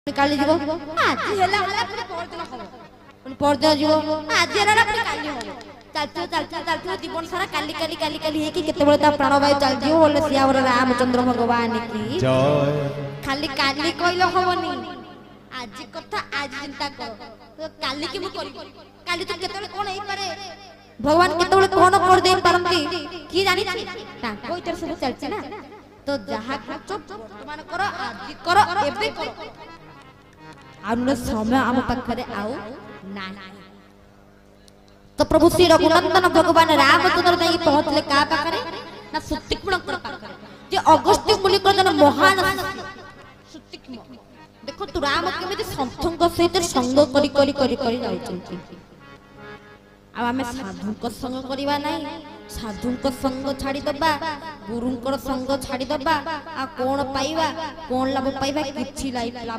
काली जीव आज हेला होला पुणी परदिन हो पुणी परदिन जीव आज हेला पुणी काली हो चलते जीवन सारा काली काली काली काली हे कि केते बेले ता प्राण वायु चल जीव बोले सियावर रामचंद्र भगवान की जय खाली काली कहलो होबनी आज कथा आज चिंता कर तो काली की मु करी काली तो केते कोन हे पारे भगवान केते कोन कर दे पारंती की जानि ताको इतर सब चलছে ना तो जहा चुप वर्तमान करो आज करो एबे करो आउन समय आम पाखरे आउ ना तो प्रभु श्री रघुनंदन भगवान रामचंद्र जाई पहुंचले का पाखरे ना सुतिक्मण कर पाखरे जे अगस्त्य मुनि को जन महान सुतिक्मण देखो तू राम केमिति संतंग सहित संग करी करी करी करी जाउछंती आ हमें साधु को संग करिवा नाही साधु को संग छाड़ी दबा गुरु को संग छाड़ी दबा आ कोन पाइबा कोन लाभ पाइबा किछि लाभ